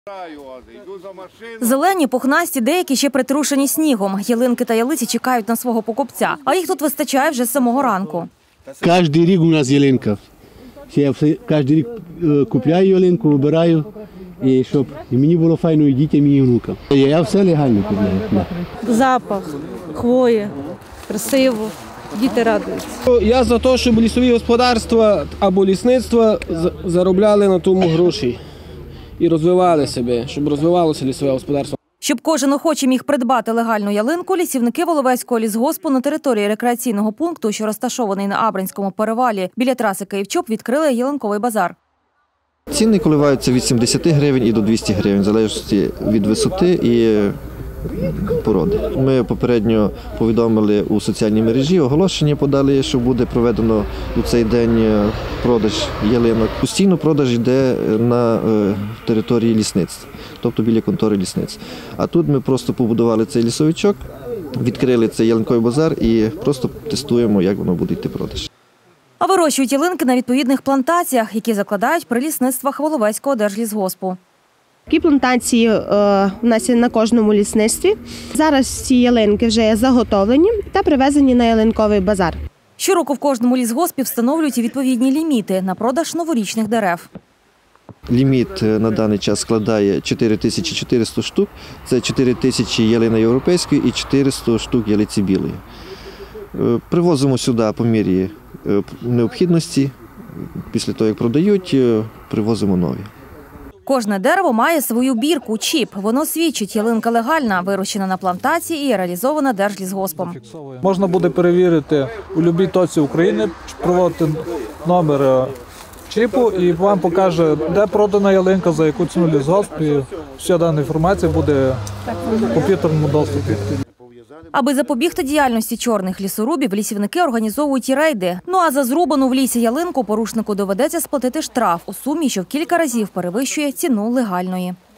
Зелені, пухнасті, деякі ще притрушені снігом. Ялинки та ялиці чекають на свого покупця, а їх тут вистачає вже з самого ранку. Кожен рік у нас ялинка. Я кожен рік купляю ялинку, вибираю, і щоб і мені було файно, і дітям, і внукам. Я все легально купляю. Запах, хвої, красиво, діти радуються. Я за те, щоб лісові господарства або лісництва заробляли на тому гроші і розвивали себе, щоб розвивалося лісове господарство. Щоб кожен охочий міг придбати легальну ялинку, лісівники Воловецького лісгоспу на території рекреаційного пункту, що розташований на Абринському перевалі біля траси Київ-Чоп, відкрили ялинковий базар. Ціни коливаються від 70 гривень і до 200 гривень, в залежності від висоти і породи. Ми попередньо повідомили у соціальній мережі, оголошення подали, що буде проведено у цей день продаж ялинок. Постійно продаж йде на території лісництва, тобто біля контори лісництва. А тут ми просто побудували цей лісовичок, відкрили цей ялинковий базар і просто тестуємо, як воно буде йти продаж. А вирощують ялинки на відповідних плантаціях, які закладають при лісництвах Воловецького держлісгоспу. Такі плантації у нас є на кожному лісництві. Зараз ці ялинки вже заготовлені та привезені на ялинковий базар. Щороку в кожному лісгоспі встановлюють і відповідні ліміти на продаж новорічних дерев. Ліміт на даний час складає 4400 штук. Це 4000 ялини європейської і 400 штук ялиці білої. Привозимо сюди по мірі необхідності. Після того, як продають, привозимо нові. Кожне дерево має свою бірку – чіп. Воно свідчить, ялинка легальна, вирощена на плантації і реалізована держлісгоспом. Можна буде перевірити у будь-якій точці України, проводити номер чіпу і вам покаже, де продана ялинка, за яку ціну лісгосп, і вся дана інформація буде в комп'ютерному доступі. Аби запобігти діяльності чорних лісорубів, лісівники організовують і рейди. Ну а за зрубану в лісі ялинку порушнику доведеться сплатити штраф у сумі, що в кілька разів перевищує ціну легальної.